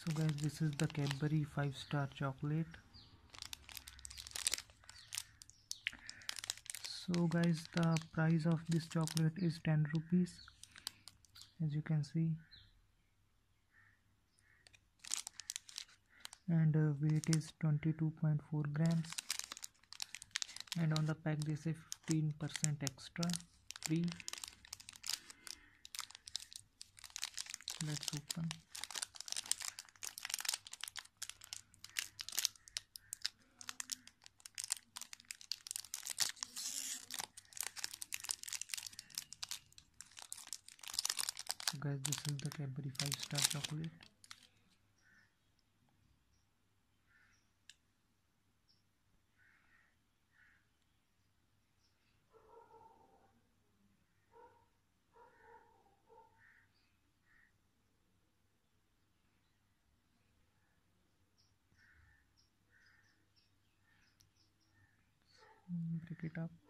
So guys, this is the Cadbury 5-star chocolate. So guys, the price of this chocolate is 10 rupees, as you can see, and weight is 22.4 grams, and on the pack they say 15% extra free. Let's open. So guys, this is the Cadbury 5-star chocolate. Break it up.